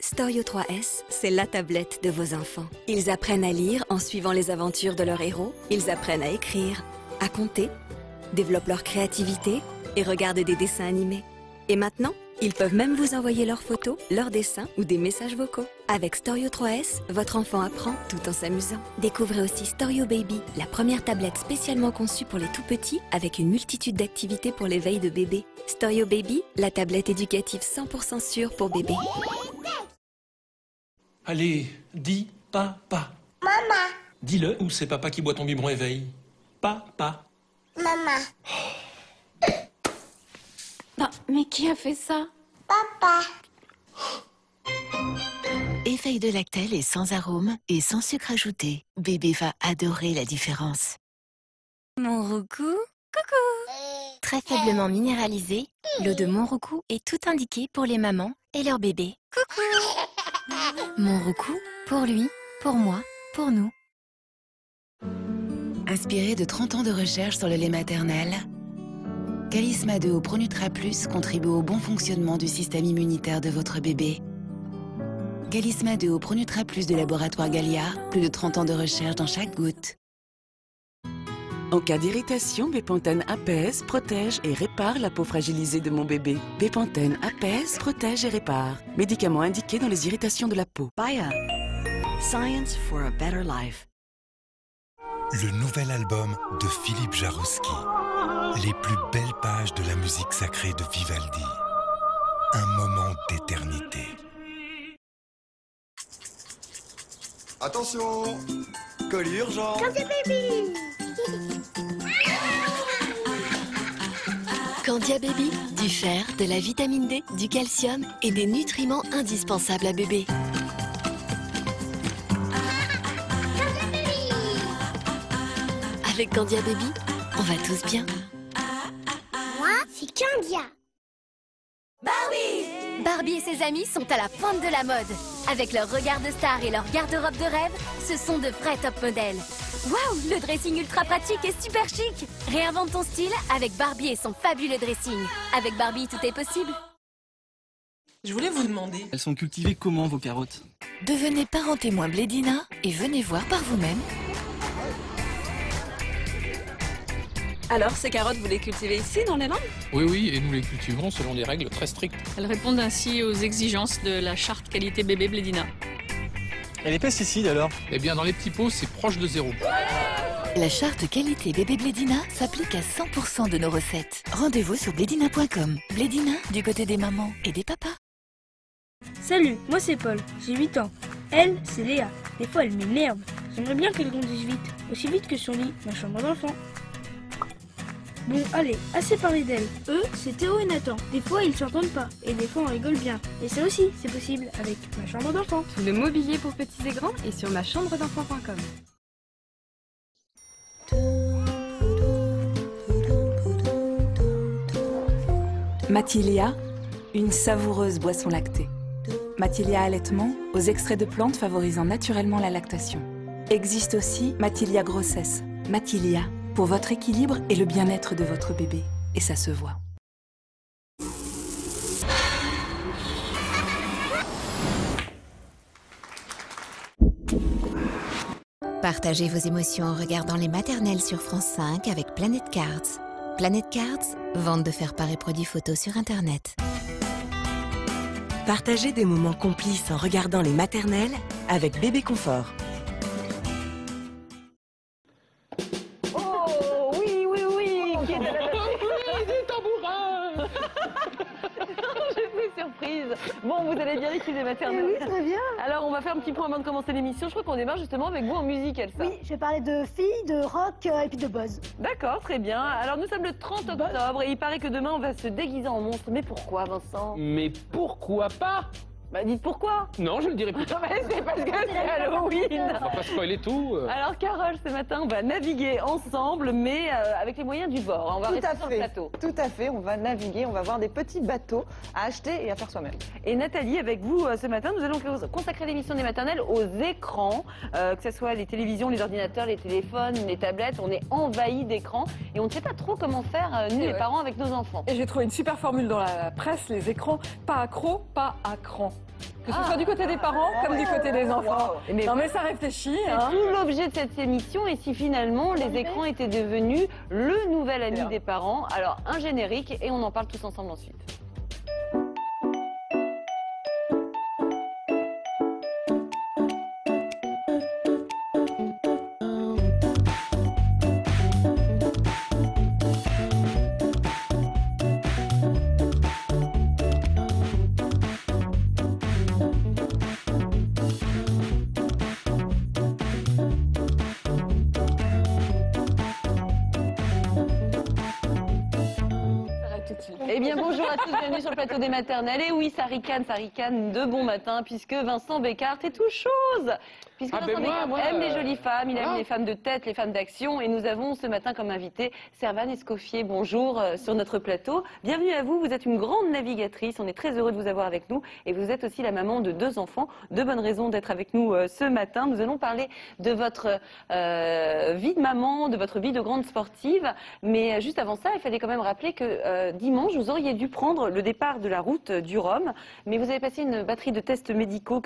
Storio 3S, c'est la tablette de vos enfants. Ils apprennent à lire en suivant les aventures de leurs héros. Ils apprennent à écrire, à compter, développent leur créativité et regardent des dessins animés. Et maintenant, ils peuvent même vous envoyer leurs photos, leurs dessins ou des messages vocaux. Avec Storio 3S, votre enfant apprend tout en s'amusant. Découvrez aussi Storio Baby, la première tablette spécialement conçue pour les tout-petits avec une multitude d'activités pour l'éveil de bébé. Storio Baby, la tablette éducative 100% sûre pour bébé. Allez, dis papa. Maman. Dis-le ou c'est papa qui boit ton biberon éveil. Papa. Maman. Ah, mais qui a fait ça? Papa. Éveil de Lactel est sans arôme et sans sucre ajouté. Bébé va adorer la différence. Monroucou, coucou. Très faiblement minéralisé, l'eau de Monroucou est tout indiquée pour les mamans et leurs bébés. Coucou. Monroucou, pour lui, pour moi, pour nous. Inspiré de 30 ans de recherche sur le lait maternel, Calisma 2 au Pronutra Plus contribue au bon fonctionnement du système immunitaire de votre bébé. Calisma 2 au Pronutra Plus du laboratoire Gallia, plus de 30 ans de recherche dans chaque goutte. En cas d'irritation, Bepanthen apaise, protège et répare la peau fragilisée de mon bébé. Bepanthen apaise, protège et répare. Médicament indiqué dans les irritations de la peau. Bayer. Science for a better life. Le nouvel album de Philippe Jarouski. Les plus belles pages de la musique sacrée de Vivaldi. Un moment d'éternité. Attention, colis urgent. Candia Baby. Candia Baby, du fer, de la vitamine D, du calcium et des nutriments indispensables à bébé. Avec Candia Baby, on va tous bien. Moi, c'est Candia. Barbie et ses amis sont à la pointe de la mode. Avec leur regard de star et leur garde-robe de rêve, ce sont de vrais top modèles. Waouh, le dressing ultra pratique et super chic. Réinvente ton style avec Barbie et son fabuleux dressing. Avec Barbie, tout est possible. Je voulais vous demander... Elles sont cultivées comment, vos carottes? Devenez parent témoin Blédina et venez voir par vous-même. Alors, ces carottes, vous les cultivez ici, dans les Landes? Oui, et nous les cultivons selon des règles très strictes. Elles répondent ainsi aux exigences de la charte qualité bébé Blédina. Et les pesticides alors? Eh bien, dans les petits pots, c'est proche de zéro. La charte qualité bébé Blédina s'applique à 100% de nos recettes. Rendez-vous sur blédina.com. Blédina, du côté des mamans et des papas. Salut, moi c'est Paul, j'ai 8 ans. Elle, c'est Léa. Des fois, elle m'énerve. J'aimerais bien qu'elle grandisse vite, aussi vite que son lit, ma chambre d'enfant. Bon, allez, assez parlé d'elle. Eux, c'est Théo et Nathan. Des fois, ils s'entendent pas. Et des fois, on rigole bien. Et ça aussi, c'est possible avec ma chambre d'enfant. Tout le mobilier pour petits et grands est sur machambred'enfant.com. Matilia, une savoureuse boisson lactée. Matilia allaitement, aux extraits de plantes favorisant naturellement la lactation. Existe aussi Matilia grossesse. Matilia, pour votre équilibre et le bien-être de votre bébé. Et ça se voit. Partagez vos émotions en regardant les maternelles sur France 5 avec Planet Cards. Planet Cards, vente de faire-part et produits photos sur Internet. Partagez des moments complices en regardant les maternelles avec Bébé Confort. Bon, vous allez bien, l'équipe des maternelles? Oui, très bien. Alors, on va faire un petit point avant de commencer l'émission. Je crois qu'on démarre justement avec vous en musique, Elsa. Oui, je vais parler de filles, de rock et puis de buzz. D'accord, très bien. Alors, nous sommes le 30 octobre et il paraît que demain, on va se déguiser en monstre. Mais pourquoi, Vincent? Mais pourquoi pas? Bah, dites pourquoi? Non, je le dirai plus tard. C'est parce que c'est Halloween. On va pas spoiler tout. Alors, Carole, ce matin, on va naviguer ensemble, mais avec les moyens du bord. On va rester sur le plateau. Tout à fait, on va naviguer, on va voir des petits bateaux à acheter et à faire soi-même. Et Nathalie, avec vous, ce matin, nous allons consacrer l'émission des maternelles aux écrans, que ce soit les télévisions, les ordinateurs, les téléphones, les tablettes. On est envahis d'écrans et on ne sait pas trop comment faire, nous, les parents, avec nos enfants. Et j'ai trouvé une super formule dans la presse, les écrans, pas accro, pas à cran. Que ce soit du côté des parents comme du côté des enfants. Non mais ça réfléchit. C'est tout l'objet de cette émission. Et si finalement les écrans étaient devenus le nouvel ami des parents? Alors un générique et on en parle tous ensemble ensuite. Eh bien bonjour à tous, bienvenue sur le plateau des maternelles. Et oui, ça ricane de bon matin puisque Vincent Bécart est tout chose. Puisque Vincent Bécart aime les jolies femmes, il aime les femmes de tête, les femmes d'action. Et nous avons ce matin comme invité Servane Escoffier. Bonjour sur notre plateau. Bienvenue à vous, vous êtes une grande navigatrice. On est très heureux de vous avoir avec nous. Et vous êtes aussi la maman de 2 enfants. 2 bonnes raisons d'être avec nous ce matin. Nous allons parler de votre vie de maman, de votre vie de grande sportive. Mais juste avant ça, il fallait quand même rappeler que dimanche, vous auriez dû prendre le départ de la route du Rhum, mais vous avez passé une batterie de tests médicaux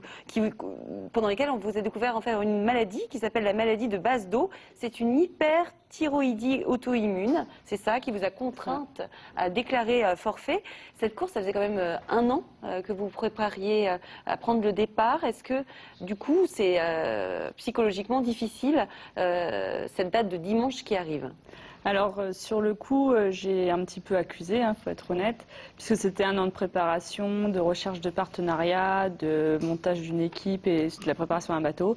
pendant lesquels on vous a découvert en fait une maladie qui s'appelle la maladie de base d'eau. C'est une hyperthyroïdie auto-immune. C'est ça qui vous a contrainte à déclarer forfait. Cette course, ça faisait quand même 1 an que vous prépariez à prendre le départ. Est-ce que du coup, c'est psychologiquement difficile cette date de dimanche qui arrive? Alors sur le coup, j'ai un petit peu accusé, faut être honnête, puisque c'était 1 an de préparation, de recherche de partenariat, de montage d'une équipe et de la préparation d'un bateau.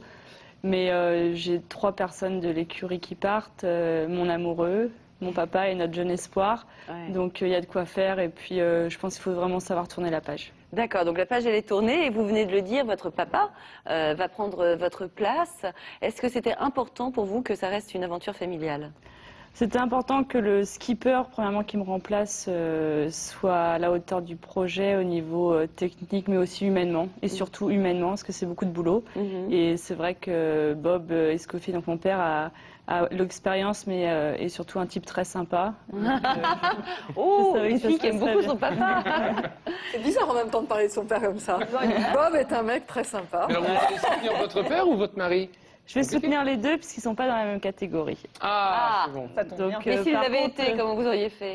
Mais j'ai 3 personnes de l'écurie qui partent, mon amoureux, mon papa et notre jeune espoir. Ouais. Donc il y a de quoi faire et puis je pense qu'il faut vraiment savoir tourner la page. D'accord, donc la page elle est tournée et vous venez de le dire, votre papa va prendre votre place. Est-ce que c'était important pour vous que ça reste une aventure familiale ? C'était important que le skipper, premièrement, qui me remplace, soit à la hauteur du projet au niveau technique, mais aussi humainement. Et surtout humainement, parce que c'est beaucoup de boulot. Et c'est vrai que Bob Escoffier, donc mon père, a l'expérience, mais est surtout un type très sympa. Oh, une fille qui aime beaucoup son papa. C'est bizarre en même temps de parler de son père comme ça. Bob est un mec très sympa. Alors vous allez soutenir votre père ou votre mari? Je vais soutenir les deux puisqu'ils ne sont pas dans la même catégorie. Ah, c'est bon. Ça tombe bien. Mais s'ils l'avaient été, comment vous auriez fait?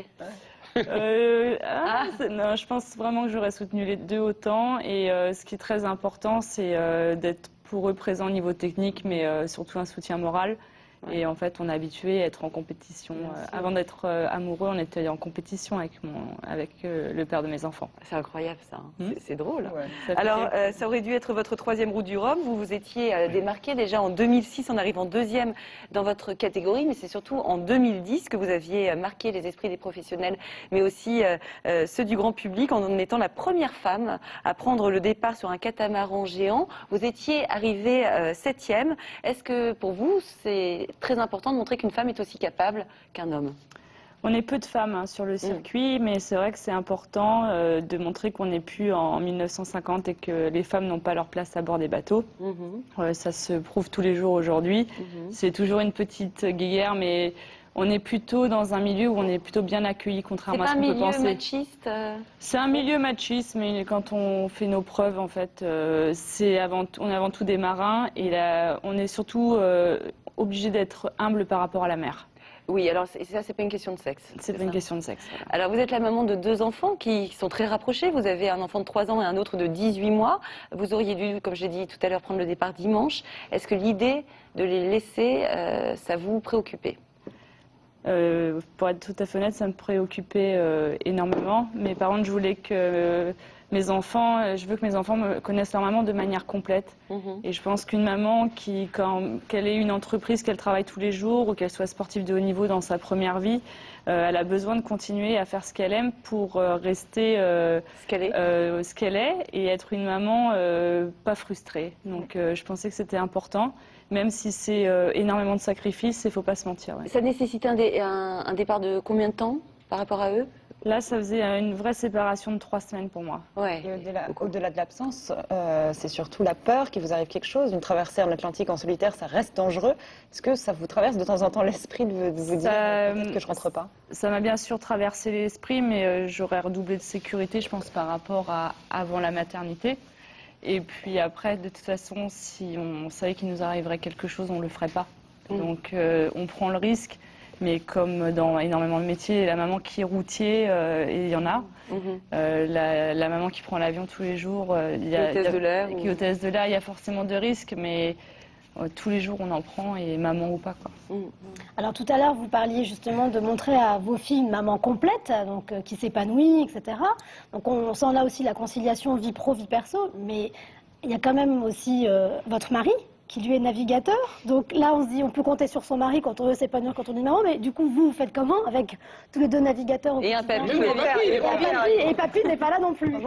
Non, je pense vraiment que j'aurais soutenu les deux autant. Et ce qui est très important, c'est d'être pour eux présent au niveau technique, mais surtout un soutien moral. Ouais. Et en fait, on est habitué à être en compétition. Avant d'être amoureux, on était en compétition avec le père de mes enfants. C'est incroyable ça, c'est drôle. Ouais. Alors, ça aurait dû être votre 3e route du Rhum. Vous vous étiez démarqué déjà en 2006 en arrivant 2e dans votre catégorie, mais c'est surtout en 2010 que vous aviez marqué les esprits des professionnels, mais aussi ceux du grand public en étant la première femme à prendre le départ sur un catamaran géant. Vous étiez arrivée 7e. Est-ce que pour vous, c'est très important de montrer qu'une femme est aussi capable qu'un homme? On est peu de femmes sur le circuit, mais c'est vrai que c'est important de montrer qu'on n'est plus en 1950 et que les femmes n'ont pas leur place à bord des bateaux. Ça se prouve tous les jours aujourd'hui. C'est toujours une petite guéguerre, mais on est plutôt dans un milieu où on est plutôt bien accueilli, contrairement à ce qu'on peut penser. C'est pas un milieu machiste C'est un milieu machiste, mais quand on fait nos preuves, en fait, on est avant tout des marins et là, on est surtout obligé d'être humble par rapport à la mer. Oui, alors ça, c'est pas une question de sexe. C'est pas une question de sexe. Voilà. Alors, vous êtes la maman de 2 enfants qui sont très rapprochés. Vous avez un enfant de 3 ans et un autre de 18 mois. Vous auriez dû, comme j'ai dit tout à l'heure, prendre le départ dimanche. Est-ce que l'idée de les laisser, ça vous préoccupait? Pour être tout à fait honnête, ça me préoccupait énormément. Mais par contre, je voulais que je veux que mes enfants me connaissent leur maman de manière complète. Et je pense qu'une maman qu'elle ait une entreprise, qu'elle travaille tous les jours ou qu'elle soit sportive de haut niveau dans sa première vie, elle a besoin de continuer à faire ce qu'elle aime pour rester ce qu'elle est et être une maman pas frustrée. Donc je pensais que c'était important. Même si c'est énormément de sacrifices, il ne faut pas se mentir. Ouais. Ça nécessitait un départ de combien de temps par rapport à eux? Là, ça faisait une vraie séparation de 3 semaines pour moi. Ouais. Au-delà de l'absence, c'est surtout la peur qu'il vous arrive quelque chose. Une traversée en Atlantique en solitaire, ça reste dangereux. Est-ce que ça vous traverse de temps en temps l'esprit de vous dire peut-être que je rentre pas? Ça m'a bien sûr traversé l'esprit, mais j'aurais redoublé de sécurité, je pense, par rapport à avant la maternité. Et puis après, de toute façon, si on savait qu'il nous arriverait quelque chose, on ne le ferait pas. Donc on prend le risque, mais comme dans énormément de métiers, la maman qui est routier, et il y en a, la maman qui prend l'avion tous les jours, qui est hôtesse de l'air, il y a forcément de risques, mais tous les jours on en prend, et maman ou pas, quoi. Alors tout à l'heure, vous parliez justement de montrer à vos filles une maman complète, donc qui s'épanouit, etc. Donc on sent là aussi la conciliation vie pro, vie perso, mais il y a quand même aussi votre mari, qui lui est navigateur. Donc là, on se dit, on peut compter sur son mari quand on veut s'épanouir, quand on est maman, mais du coup, vous faites comment avec tous les deux navigateurs Et un papy. Et papy n'est pas là non plus.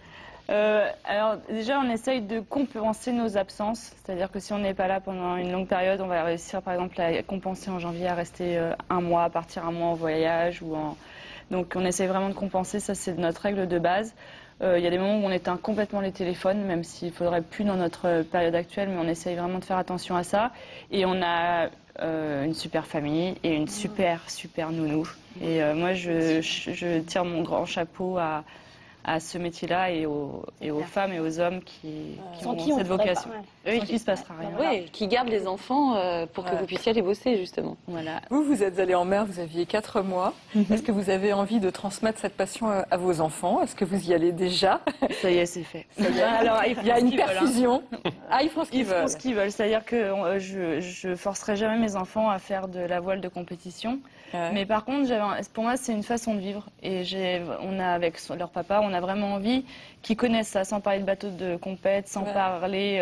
Alors déjà, on essaye de compenser nos absences, c'est-à-dire que si on n'est pas là pendant une longue période, on va réussir par exemple à compenser en janvier, à rester un mois, à partir un mois en voyage. Donc on essaye vraiment de compenser, ça c'est notre règle de base. Il y a des moments où on éteint complètement les téléphones, même s'il ne faudrait plus dans notre période actuelle, mais on essaye vraiment de faire attention à ça. Et on a une super famille et une super nounou. Et moi, je tire mon grand chapeau à ce métier-là et aux femmes et aux hommes qui ont cette vocation. Sans qui ne se passera rien. Oui, qui gardent les enfants pour que vous puissiez aller bosser, justement. Voilà. Vous êtes allé en mer, vous aviez 4 mois. Est-ce que vous avez envie de transmettre cette passion à vos enfants? Est-ce que vous y allez déjà? Ça y est, c'est fait. Alors, il y a une perfusion. Ils font ce qu'ils veulent. C'est-à-dire que je forcerai jamais mes enfants à faire de la voile de compétition. Mais par contre, pour moi, c'est une façon de vivre. Et on a, avec leur papa, on a vraiment envie qu'ils connaissent ça, sans parler de bateaux de compète, sans parler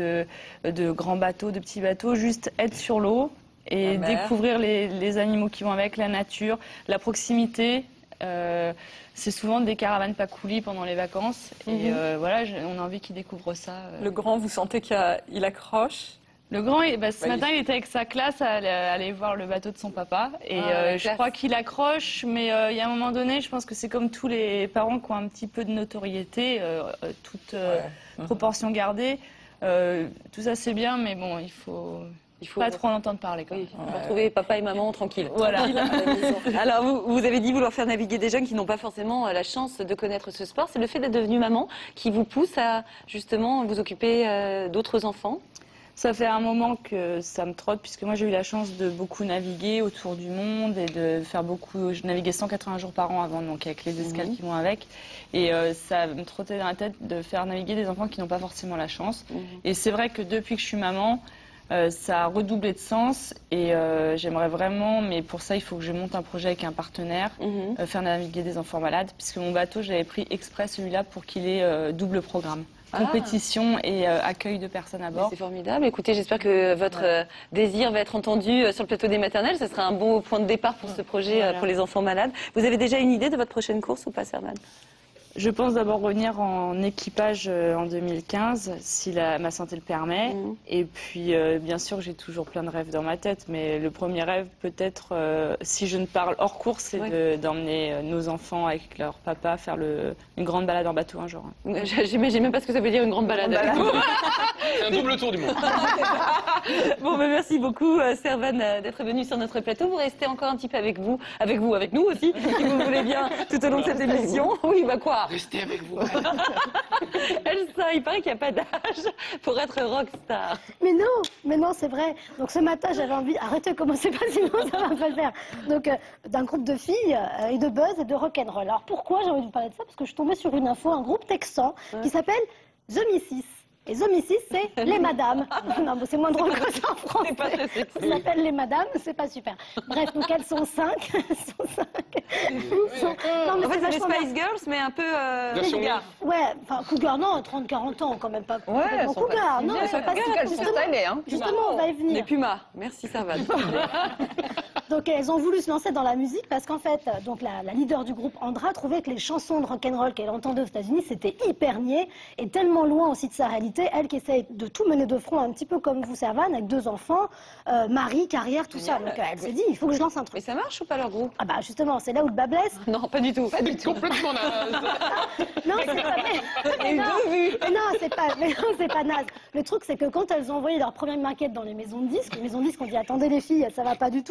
de grands bateaux, de petits bateaux, juste être sur l'eau et découvrir les animaux qui vont avec, la nature, la proximité. C'est souvent des caravanes pas coulis pendant les vacances. Et voilà, on a envie qu'ils découvrent ça. Le grand, vous sentez qu'il accroche? Le grand, ce matin, il était avec sa classe à aller voir le bateau de son papa. Et je crois qu'il accroche, mais il y a un moment donné, je pense que c'est comme tous les parents qui ont un petit peu de notoriété, toute proportion gardée. Tout ça, c'est bien, mais bon, il faut pas trop en entendre parler. Il faut retrouver papa et maman tranquilles. Voilà. Alors, vous avez dit vouloir faire naviguer des jeunes qui n'ont pas forcément la chance de connaître ce sport. C'est le fait d'être devenue maman qui vous pousse à, justement, vous occuper d'autres enfants? Ça fait un moment que ça me trotte, puisque moi j'ai eu la chance de beaucoup naviguer autour du monde et de faire beaucoup. Je naviguais 180 jours par an avant, donc avec les escales qui vont avec. Et ça me trottait dans la tête de faire naviguer des enfants qui n'ont pas forcément la chance. Et c'est vrai que depuis que je suis maman, ça a redoublé de sens. Et j'aimerais vraiment, mais pour ça il faut que je monte un projet avec un partenaire, faire naviguer des enfants malades, puisque mon bateau, j'avais pris exprès celui-là pour qu'il ait double programme. Compétition et accueil de personnes à bord. C'est formidable. Écoutez, j'espère que votre désir va être entendu sur le plateau des maternelles. Ce sera un bon point de départ pour ce projet pour les enfants malades. Vous avez déjà une idée de votre prochaine course ou pas, Servan? Je pense d'abord revenir en équipage en 2015, si ma santé le permet. Et puis, bien sûr, j'ai toujours plein de rêves dans ma tête. Mais le premier rêve, peut-être, si je ne parle hors course, c'est d'emmener nos enfants avec leur papa faire une grande balade en bateau un jour. J'imagine même pas ce que ça veut dire, une grande balade. C'est un double tour du monde. Bon, merci beaucoup, Servan, d'être venu sur notre plateau. Vous restez encore un petit peu avec nous aussi, si vous voulez bien, tout au long de cette émission. Oui, bah quoi? Restez avec vous. Elsa, il paraît qu'il n'y a pas d'âge pour être rockstar. Mais non, c'est vrai. Donc ce matin, j'avais envie, arrêtez, commencez pas, sinon ça va pas le faire. Donc d'un groupe de filles et de buzz et de rock'n'roll. Alors pourquoi j'ai envie de vous parler de ça? Parce que je suis tombée sur une info, un groupe texan qui s'appelle The Missis. Et The Missis, c'est les madames. Non, c'est moins drôle que ça en français. Ça s'appelle les madames, c'est pas super. Bref, donc elles sont 5. Non, mais en fait, c'est des Spice Girls, mais un peu cougar. Ouais, enfin, cougar, non, 30-40 ans, quand même pas. Ouais, elles sont cougar. Non, elles sont pas stylées, hein. Justement, on va y venir. Les pumas. Merci, Servan. Donc elles ont voulu se lancer dans la musique parce qu'en fait, donc la leader du groupe, Andra, trouvait que les chansons de rock'n'roll qu'elle entendait aux États-Unis, c'était hyper niais et tellement loin aussi de sa réalité. Elle qui essaye de tout mener de front, un petit peu comme vous, Servan, avec 2 enfants, mari, carrière, tout ça. Donc elle s'est dit, il faut que je lance un truc. Mais ça marche ou pas leur groupe? Ah bah justement, c'est là où le bas blesse. Non, pas du tout. C'est complètement naze. Non, c'est pas. Mais non, c'est pas naze. Le truc, c'est que quand elles ont envoyé leur première maquette dans les maisons de disques ont dit attendez les filles, ça va pas du tout. Déjà votre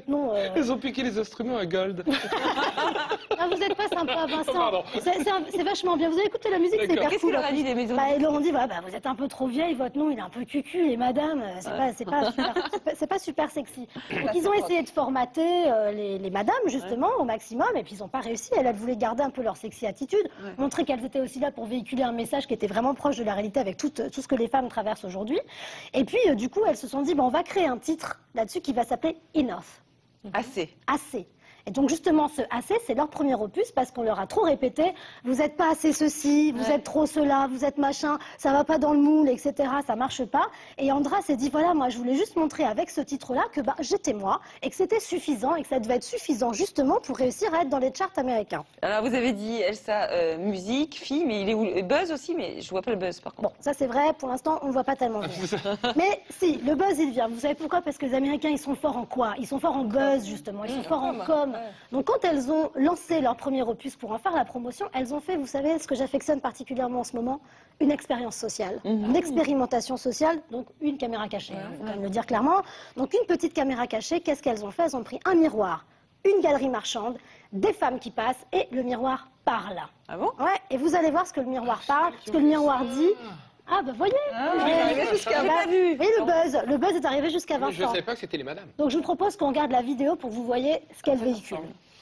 nom. Ils ont piqué les instruments à Gold. Ah, vous n'êtes pas sympa, Vincent. Pardon. C'est vachement bien. Vous avez écouté la musique, c'est hyper cool. Qu'est-ce qu'il leur a dit des maisons? Ils leur ont dit, voilà, vous êtes un peu trop vieille, votre nom il est un peu cucu, les madames, c'est pas super sexy. Donc ils ont essayé de formater les madames justement au maximum, et puis ils n'ont pas réussi. Elles voulaient garder un peu leur sexy attitude, montrer qu'elles étaient aussi là pour véhiculer un message qui était vraiment proche de la réalité avec tout ce que les femmes traversent aujourd'hui. Et puis du coup elles se sont dit, on va créer un titre là-dessus qui va s'appeler Enough. Assez. Assez. Et donc justement, ce assez, c'est leur premier opus parce qu'on leur a trop répété, vous n'êtes pas assez ceci, vous êtes trop cela, vous êtes machin, ça va pas dans le moule, etc. Ça marche pas. Et Andra s'est dit, voilà, moi je voulais juste montrer avec ce titre-là que j'étais moi et que c'était suffisant et que ça devait être suffisant justement pour réussir à être dans les charts américains. Alors vous avez dit, Elsa, musique, film, mais il est où? Buzz aussi, mais je vois pas le buzz par contre. Bon, ça c'est vrai, pour l'instant on ne voit pas tellement venir. Mais si, le buzz il vient. Vous savez pourquoi? Parce que les Américains ils sont forts en quoi? Ils sont forts en buzz justement, ils sont forts en com. Donc quand elles ont lancé leur premier opus pour en faire la promotion, elles ont fait, vous savez, ce que j'affectionne particulièrement en ce moment, une expérience sociale, une expérimentation sociale, donc une caméra cachée, faut quand même le dire clairement. Donc une petite caméra cachée, qu'est-ce qu'elles ont fait? Elles ont pris un miroir, une galerie marchande, des femmes qui passent et le miroir parle. Ah bon? Ouais, et vous allez voir ce que le miroir parle, ce que le miroir dit. Ah bah voyez, vu. voyez le buzz est arrivé jusqu'à Vincent. Je ne savais pas que c'était les madames. Donc je vous propose qu'on regarde la vidéo pour que vous voyez ce qu'elle véhicule.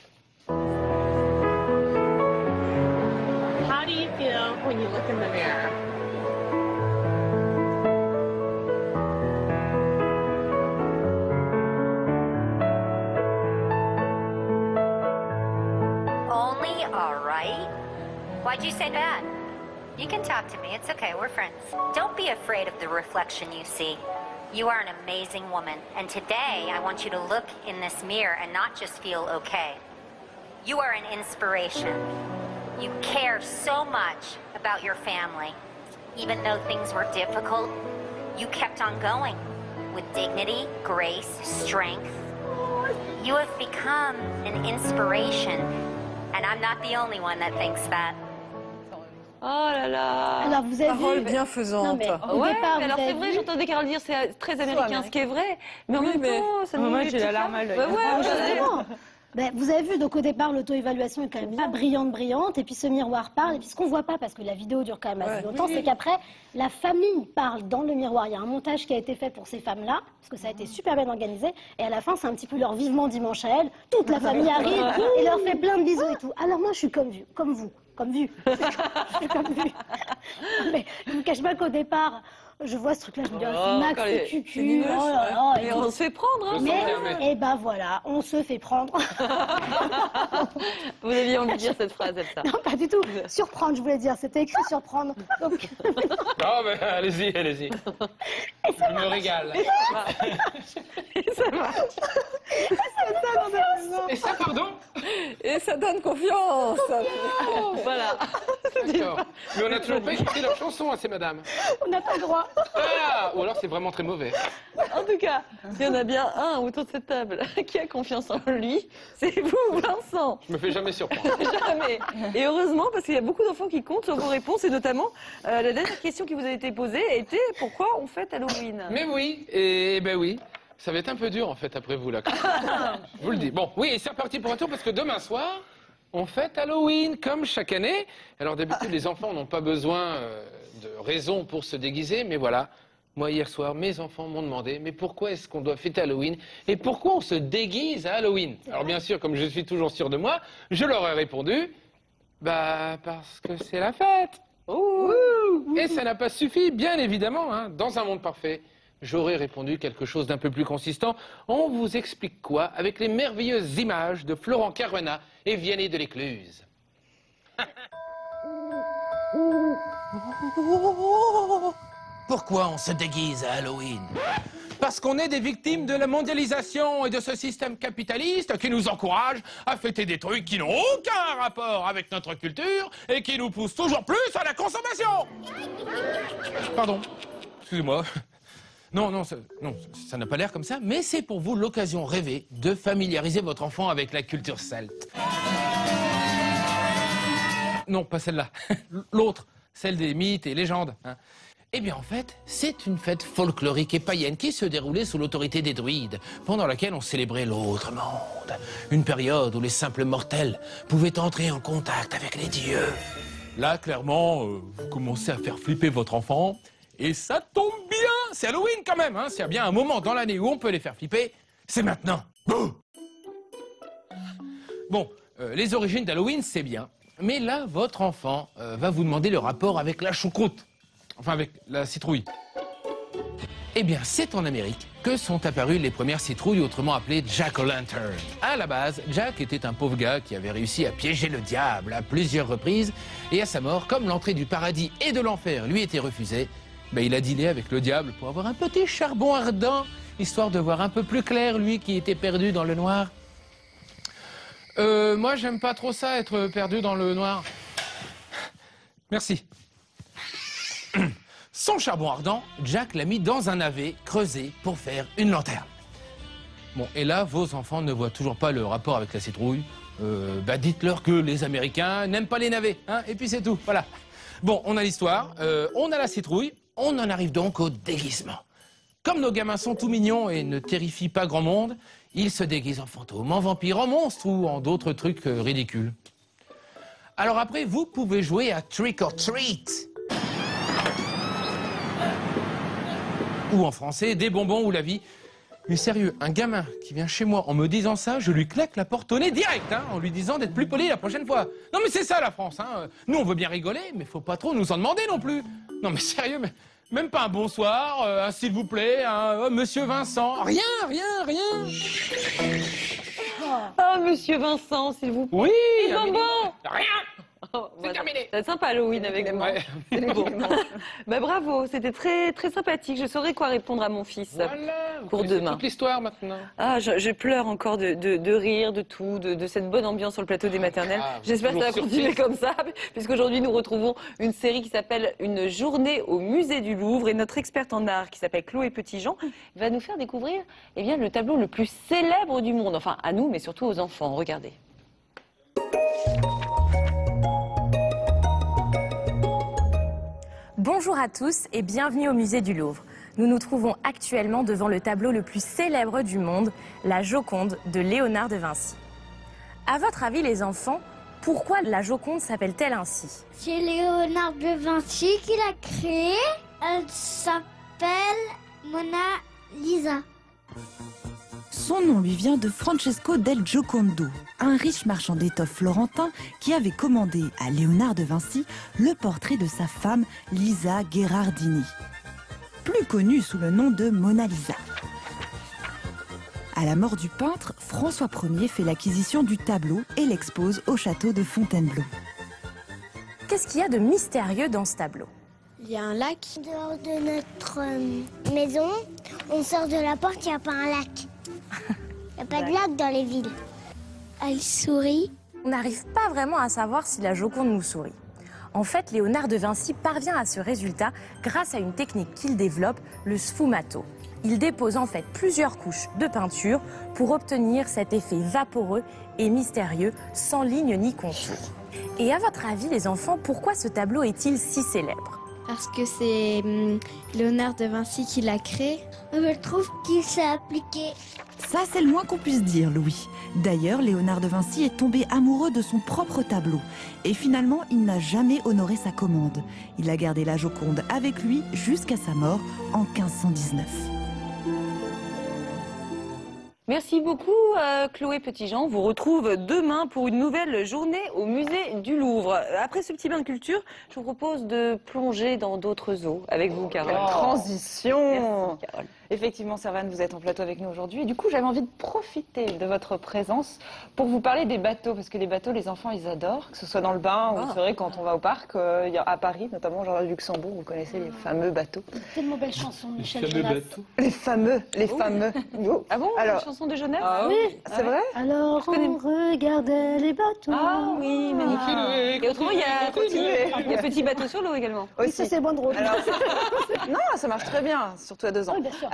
How do you feel when you look in the mirror? Only all right? Why'd you say that? You can talk to me. It's okay. We're friends. Don't be afraid of the reflection you see. You are an amazing woman. And today, I want you to look in this mirror and not just feel okay. You are an inspiration. You care so much about your family. Even though things were difficult, you kept on going with dignity, grace, strength. You have become an inspiration. And I'm not the only one that thinks that. Oh là là. Alors vous avez Parole vu bienfaisante. Non, mais au départ, alors vous c'est avez vrai, vu- j'entendais Carole dire c'est très américain, ce qui est vrai. Mais en même temps, ça Moi, nous j'ai la larme à l'œil. Justement. Ben, vous avez vu, donc au départ, l'auto-évaluation est quand même pas brillante, et puis ce miroir parle, et puis ce qu'on voit pas, parce que la vidéo dure quand même assez longtemps, c'est qu'après, la famille parle dans le miroir. Il y a un montage qui a été fait pour ces femmes-là, parce que ça a été super bien organisé, et à la fin, c'est un petit peu leur vivement dimanche à elles. Toute la famille arrive et leur fait plein de bisous et tout. Alors moi, je suis comme vous. Comme vu. Je suis comme vu. Mais je ne vous cache pas qu'au départ, je vois ce truc-là, je me dis, oh, c'est Max, c'est cucu. Oh là là, mais on se fait prendre. Hein. Mais, et ben voilà, on se fait prendre. Vous aviez envie de dire cette phrase, Elsa? Non, pas du tout. Surprendre, je voulais dire. C'était écrit surprendre. Donc... Non, mais allez-y, allez-y. Je me régale. Et ça marche. Et ça, pardon? Et ça donne confiance. Voilà. D'accord. Mais on n'a toujours pas écouté leur chanson à ces madames. On n'a pas le droit. Ah, ou alors c'est vraiment très mauvais. En tout cas, s'il y en a bien un autour de cette table qui a confiance en lui, c'est vous, Vincent. Je me fais jamais surprendre. Jamais. Et heureusement, parce qu'il y a beaucoup d'enfants qui comptent sur vos réponses, et notamment, la dernière question qui vous a été posée était pourquoi on fête Halloween? Mais oui, et ben oui. Ça va être un peu dur en fait après vous là. Je vous le dis. Bon, oui, et c'est reparti pour un tour parce que demain soir, on fête Halloween comme chaque année. Alors d'habitude, les enfants n'ont pas besoin de raison pour se déguiser, mais voilà. Moi, hier soir, mes enfants m'ont demandé, mais pourquoi est-ce qu'on doit fêter Halloween et pourquoi on se déguise à Halloween? Alors bien sûr, comme je suis toujours sûr de moi, je leur ai répondu, bah parce que c'est la fête. Ouh. Et ça n'a pas suffi, bien évidemment, hein, dans un monde parfait. J'aurais répondu quelque chose d'un peu plus consistant. On vous explique quoi avec les merveilleuses images de Florent Caruana et Vianney de l'Écluse. Pourquoi on se déguise à Halloween? Parce qu'on est des victimes de la mondialisation et de ce système capitaliste qui nous encourage à fêter des trucs qui n'ont aucun rapport avec notre culture et qui nous poussent toujours plus à la consommation. Pardon, excusez-moi. Non, ça n'a pas l'air comme ça, mais c'est pour vous l'occasion rêvée de familiariser votre enfant avec la culture celte. Non, pas celle-là. L'autre, celle des mythes et légendes. Hein. Eh bien, en fait, c'est une fête folklorique et païenne qui se déroulait sous l'autorité des druides, pendant laquelle on célébrait l'autre monde. Une période où les simples mortels pouvaient entrer en contact avec les dieux. Là, clairement, vous commencez à faire flipper votre enfant, et ça tombe bien. C'est Halloween quand même, hein. S'il y a bien un moment dans l'année où on peut les faire flipper, c'est maintenant. Bon, les origines d'Halloween, c'est bien. Mais là, votre enfant va vous demander le rapport avec la choucroute. Enfin, avec la citrouille. Eh bien, c'est en Amérique que sont apparues les premières citrouilles, autrement appelées Jack-o'-lantern. À la base, Jack était un pauvre gars qui avait réussi à piéger le diable à plusieurs reprises. Et à sa mort, comme l'entrée du paradis et de l'enfer lui était refusée, ben, il a dealé avec le diable pour avoir un petit charbon ardent, histoire de voir un peu plus clair, lui qui était perdu dans le noir. Moi, j'aime pas trop ça, être perdu dans le noir. Merci. Son charbon ardent, Jack l'a mis dans un navet creusé pour faire une lanterne. Bon, et là, vos enfants ne voient toujours pas le rapport avec la citrouille. Bah, dites-leur que les Américains n'aiment pas les navets, hein, et puis c'est tout, voilà. Bon, on a l'histoire, on a la citrouille, on en arrive donc au déguisement. Comme nos gamins sont tout mignons et ne terrifient pas grand monde, ils se déguisent en fantômes, en vampires, en monstres ou en d'autres trucs ridicules. Alors après, vous pouvez jouer à Trick or Treat. Ou en français, des bonbons ou la vie. Mais sérieux, un gamin qui vient chez moi en me disant ça, je lui claque la porte au nez direct, hein, en lui disant d'être plus poli la prochaine fois. Non mais c'est ça la France, hein. Nous on veut bien rigoler, mais faut pas trop nous en demander non plus. Non mais sérieux, mais même pas un bonsoir, un s'il vous plaît, un Monsieur Vincent, rien. Oh, Monsieur Vincent, s'il vous plaît. Oui. Les bonbons. Rien. Oh, c'est terminé. Ça va être sympa Halloween avec vous. Ouais. C'est les bonbons. Bah, bravo, c'était très, très sympathique. Je saurai quoi répondre à mon fils pour demain. Toute l'histoire maintenant. Ah, je pleure encore de rire, de tout, de cette bonne ambiance sur le plateau des maternelles. J'espère que ça va continuer comme ça, puisqu'aujourd'hui nous retrouvons une série qui s'appelle Une journée au musée du Louvre, et notre experte en art qui s'appelle Chloé Petitjean va nous faire découvrir le tableau le plus célèbre du monde. Enfin, à nous, mais surtout aux enfants. Regardez. Bonjour à tous et bienvenue au musée du Louvre. Nous nous trouvons actuellement devant le tableau le plus célèbre du monde, la Joconde de Léonard de Vinci. À votre avis les enfants, pourquoi la Joconde s'appelle-t-elle ainsi? C'est Léonard de Vinci qui l'a créée. Elle s'appelle Mona Lisa. Son nom lui vient de Francesco del Giocondo, un riche marchand d'étoffes florentin qui avait commandé à Léonard de Vinci le portrait de sa femme Lisa Gherardini, plus connue sous le nom de Mona Lisa. À la mort du peintre, François Ier fait l'acquisition du tableau et l'expose au château de Fontainebleau. Qu'est-ce qu'il y a de mystérieux dans ce tableau? Il y a un lac. Dehors de notre maison, on sort de la porte, il n'y a pas un lac. Il n'y a pas de lac dans les villes. Elle sourit. On n'arrive pas vraiment à savoir si la Joconde nous sourit. En fait, Léonard de Vinci parvient à ce résultat grâce à une technique qu'il développe, le sfumato. Il dépose en fait plusieurs couches de peinture pour obtenir cet effet vaporeux et mystérieux, sans ligne ni contour. Et à votre avis, les enfants, pourquoi ce tableau est-il si célèbre? Parce que c'est Léonard de Vinci qui l'a créé. Je trouve qu'il s'est appliqué. Ça, c'est le moins qu'on puisse dire, Louis. D'ailleurs, Léonard de Vinci est tombé amoureux de son propre tableau. Et finalement, il n'a jamais honoré sa commande. Il a gardé la Joconde avec lui jusqu'à sa mort en 1519. Merci beaucoup Chloé Petitjean. On vous retrouve demain pour une nouvelle journée au musée du Louvre. Après ce petit bain de culture, je vous propose de plonger dans d'autres eaux avec vous, Carole. Quelle transition! Merci, Carole. Effectivement, Servane, vous êtes en plateau avec nous aujourd'hui. Et du coup, j'avais envie de profiter de votre présence pour vous parler des bateaux. Parce que les bateaux, les enfants, ils adorent. Que ce soit dans le bain ou c'est vrai quand on va au parc, à Paris, notamment, genre à Luxembourg, vous connaissez les fameux bateaux. Tellement belle chanson, Michel Les fameux Jonas. bateaux. Les fameux. Ah bon, Alors, la chanson de Genève? Oui, c'est vrai? Alors on regardait les bateaux. Ah oui, magnifique. Et autrement, il y a Petit bateau sur l'eau également. Oui, ça c'est moins drôle. Alors, non, ça marche très bien, surtout à 2 ans. Oui, bien sûr.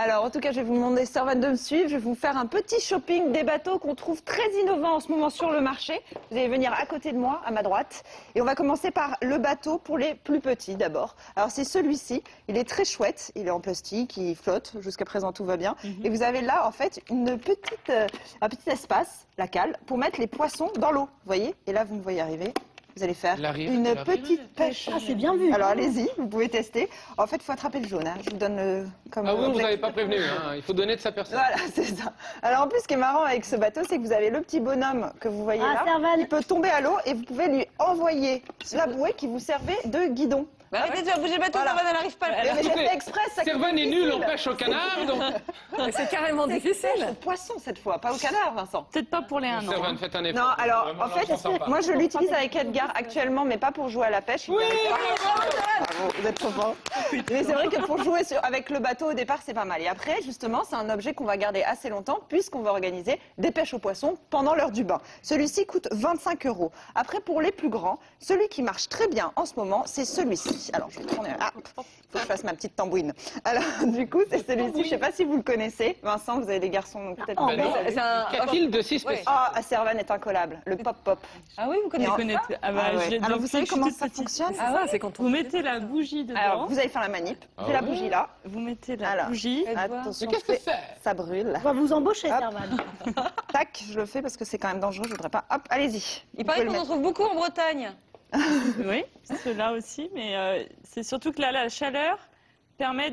Alors, en tout cas, je vais vous demander, Servane, de me suivre. Je vais vous faire un petit shopping des bateaux qu'on trouve très innovants en ce moment sur le marché. Vous allez venir à côté de moi, à ma droite. Et on va commencer par le bateau pour les plus petits d'abord. Alors, c'est celui-ci. Il est très chouette. Il est en plastique, il flotte. Jusqu'à présent, tout va bien. Et vous avez là, en fait, un petit espace, la cale, pour mettre les poissons dans l'eau. Vous voyez? Et là, vous me voyez arriver. Vous allez faire une petite pêche. Ah, c'est bien vu. Alors allez-y, vous pouvez tester. En fait, il faut attraper le jaune. Hein. Je vous donne le. Comme ah oui, vous n'avez pas prévenu. Hein. Il faut donner de sa personne. Voilà, c'est ça. Alors en plus, ce qui est marrant avec ce bateau, c'est que vous avez le petit bonhomme que vous voyez là. Servane. Il peut tomber à l'eau et vous pouvez lui envoyer la bouée qui vous servait de guidon. Arrêtez de faire bouger le bateau, Servane, elle n'arrive pas. Mais j'ai fait exprès, ça. Servane est nul en pêche au canard, donc. C'est carrément difficile. Au poisson cette fois, pas au canard, Vincent. Peut-être pas pour les 1 an. Servane, faites un effort. Non, alors Vraiment, en fait, moi je l'utilise avec Edgar actuellement, mais pas pour jouer à la pêche. Oui, bravo, vous êtes trop fort. Mais c'est vrai que pour jouer avec le bateau au départ, c'est pas mal. Et après, justement, c'est un objet qu'on va garder assez longtemps puisqu'on va organiser des pêches aux poissons pendant l'heure du bain. Celui-ci coûte 25 €. Après, pour les plus grands, celui qui marche très bien en ce moment, c'est celui-ci. Alors, je vais tourner. Ah, faut que je fasse ma petite tambouine. Alors, du coup, c'est celui-ci. Je sais pas si vous le connaissez. Vincent, vous avez des garçons, donc peut-être. C'est un fil de 6 spécial. Ah, Servane est incollable. Le pop-pop. Ah oui, vous connaissez. Alors, vous savez comment ça fonctionne? C'est quand vous mettez la bougie dedans. Alors, vous allez faire la manip. Vous la bougie là. Vous mettez la bougie. Attention, qu'est-ce que c'est? Ça brûle. On va vous embaucher, Servane. Tac, je le fais parce que c'est quand même dangereux. Je voudrais pas. Hop, allez-y. Il paraît qu'on en trouve beaucoup en Bretagne. Oui, ceux-là aussi, mais c'est surtout que là, la chaleur permet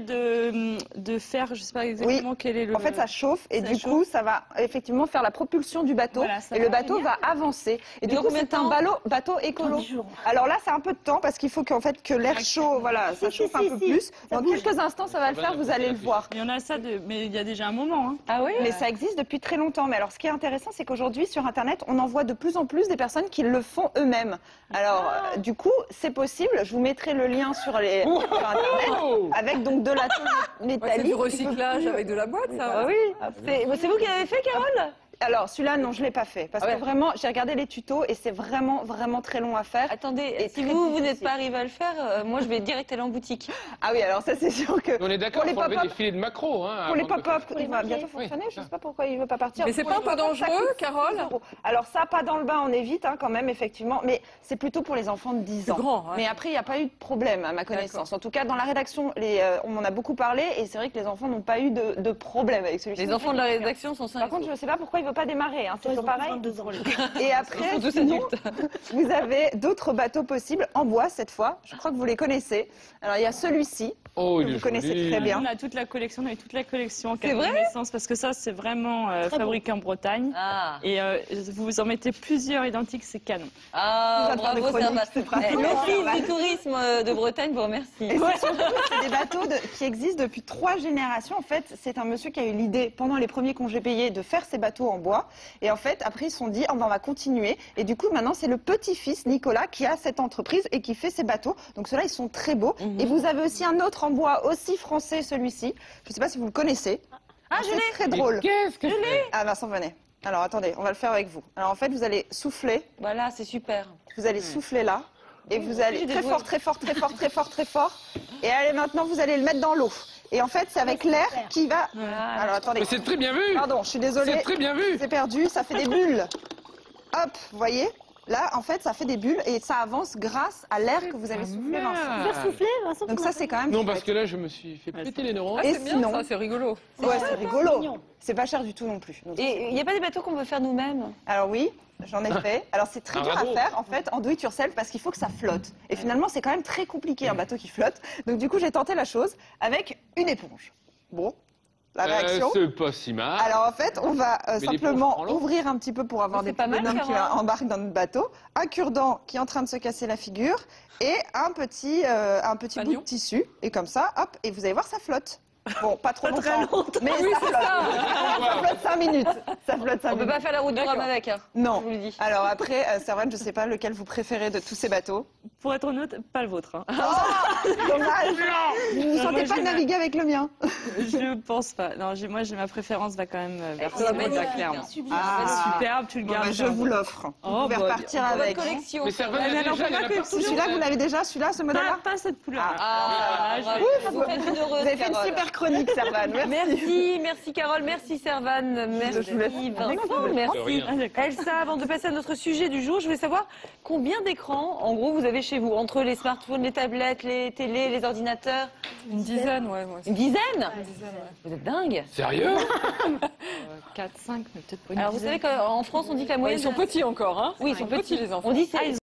de faire, je sais pas exactement quel est le... En fait, ça chauffe et du coup, ça va effectivement faire la propulsion du bateau et le bateau va avancer. Et du coup, c'est un bateau écolo. Alors là, c'est un peu de temps parce qu'il faut qu'en fait que l'air chaud, voilà, ça chauffe un peu plus. Dans quelques instants, ça va le faire, vous allez le voir. Il y en a ça, mais il y a déjà un moment. Hein. Ah oui? Mais ça existe depuis très longtemps. Mais alors, ce qui est intéressant, c'est qu'aujourd'hui, sur Internet, on en voit de plus en plus des personnes qui le font eux-mêmes. Alors, du coup, c'est possible. Je vous mettrai le lien sur Internet avec donc de la tôle métallique. C'est du recyclage avec de la boîte, ça. Oui. C'est vous qui l'avez fait, Carole? Alors, celui-là, non, je ne l'ai pas fait. Parce que vraiment, j'ai regardé les tutos et c'est vraiment, vraiment très long à faire. Attendez, si vous n'êtes pas arrivé à le faire, moi, je vais direct aller en boutique. Ah oui, alors ça, c'est sûr que... On est d'accord, il faut enlever des filets de maquereau. Hein, pour les pop-up, il va bientôt fonctionner. Je ne sais pas pourquoi il ne veut pas partir. Mais c'est pas un peu dangereux, Carole? Alors ça, pas dans le bain, on évite quand même, effectivement. Mais c'est plutôt pour les enfants de 10 ans. Grand, mais après, il n'y a pas eu de problème, à ma connaissance. En tout cas, dans la rédaction, on en a beaucoup parlé. Et c'est vrai que les enfants n'ont pas eu de problème avec celui-ci. Les enfants de la rédaction sont sains. Par contre, je ne sais pas pourquoi il ne veut pas démarrer. C'est toujours pareil. 22 ans. Et après, sinon, vous avez d'autres bateaux possibles en bois cette fois. Je crois que vous les connaissez. Alors il y a celui-ci. Oh, que vous connaissez très bien. On a toute la collection, en c'est vrai naissance parce que ça c'est vraiment fabriqué en Bretagne. Ah. Et vous en mettez plusieurs identiques, c'est canon. Ah, bravo, c'est l'Office du tourisme de Bretagne vous remercie. Et c'est des bateaux qui existent depuis 3 générations. En fait, c'est un monsieur qui a eu l'idée pendant les premiers congés payés de faire ces bateaux en bois. Et en fait, après, ils se sont dit, on va continuer. Et du coup, maintenant, c'est le petit-fils, Nicolas, qui a cette entreprise et qui fait ces bateaux. Donc, ceux-là, ils sont très beaux. Et vous avez aussi un autre en bois, aussi français, celui-ci. Je ne sais pas si vous le connaissez. Ah, je l'ai. Très drôle. Qu'est-ce que c'est? Ah, Vincent, venez. Alors, attendez, on va le faire avec vous. Alors, en fait, vous allez souffler. Voilà, c'est super. Vous allez souffler là. Et vous allez très fort, très fort, très fort, très fort, très fort. Et allez, maintenant, vous allez le mettre dans l'eau. Et en fait, c'est avec l'air qui va... Alors, attendez. Mais c'est très bien vu. Pardon, je suis désolée. C'est très bien vu. C'est perdu, ça fait des bulles. Hop, vous voyez? Là, en fait, ça fait des bulles et ça avance grâce à l'air que vous avez soufflé, Vincent. Faire souffler, Vincent. Donc ça, c'est quand même... Non, parce que là, je me suis fait péter les neurones. Et C'est bien, sinon... ça, c'est rigolo. Ouais, c'est rigolo. C'est pas cher du tout non plus. Et il n'y a pas des bateaux qu'on peut faire nous-mêmes? Alors oui, j'en ai fait. Alors c'est très dur à faire en fait en do it yourself parce qu'il faut que ça flotte. Et finalement c'est quand même très compliqué un bateau qui flotte. Donc du coup j'ai tenté la chose avec une éponge. Bon, la réaction. C'est pas si mal. Alors en fait on va simplement prend l'eau. ouvrir un petit peu pour avoir des bonhommes qui embarquent dans notre bateau. Un cure-dent qui est en train de se casser la figure et un petit bout de tissu. Et comme ça, hop, et vous allez voir ça flotte. Bon, pas trop longtemps, mais ça flotte. Ça flotte 5 minutes. Ça flotte 5 minutes. On peut pas faire la route du Rhum avec. Non. Je vous le dis. Alors après, Servane, je sais pas lequel vous préférez de tous ces bateaux. Pour être honnête, pas le vôtre. Hein. Oh, dommage. Vous ne sentez pas de naviguer avec le mien? Je pense pas. Non, moi, j'ai ma préférence va quand même vers ça, clairement. Ah, superbe, tu le gardes. Bon, je vous l'offre. Vous pouvez repartir avec. Collection. Mais Servane, Celui-là, vous l'avez déjà, celui-là, ce modèle-là? Pas cette couleur. Vous avez fait une super super chronique, Servane. Merci Carole, merci Servane, merci Vincent, merci Elsa. Avant de passer à notre sujet du jour, je voulais savoir combien d'écrans, en gros, vous avez chez vous, entre les smartphones, les tablettes, les télés, les ordinateurs. Une dizaine, ouais. Une dizaine? Vous êtes dingue. Sérieux? 4, 5, mais peut-être pas une Alors vous savez qu'en France, on dit que la moyenne... Ils sont petits encore, hein? Oui, ils sont petits les enfants. On dit